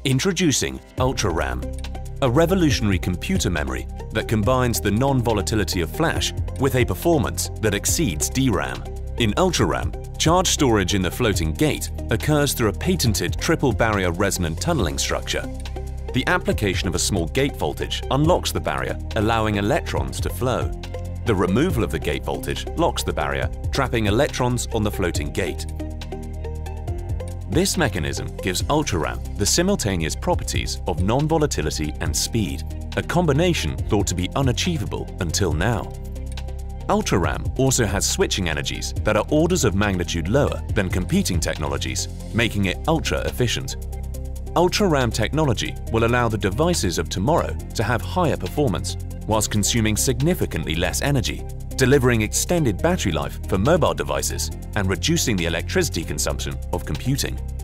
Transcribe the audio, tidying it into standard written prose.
Introducing ULTRARAM, a revolutionary computer memory that combines the non-volatility of flash with a performance that exceeds DRAM. In ULTRARAM, charge storage in the floating gate occurs through a patented triple barrier resonant tunneling structure. The application of a small gate voltage unlocks the barrier, allowing electrons to flow. The removal of the gate voltage locks the barrier, trapping electrons on the floating gate. This mechanism gives ULTRARAM the simultaneous properties of non-volatility and speed, a combination thought to be unachievable until now. ULTRARAM also has switching energies that are orders of magnitude lower than competing technologies, making it ultra-efficient. ULTRARAM technology will allow the devices of tomorrow to have higher performance, whilst consuming significantly less energy, delivering extended battery life for mobile devices and reducing the electricity consumption of computing.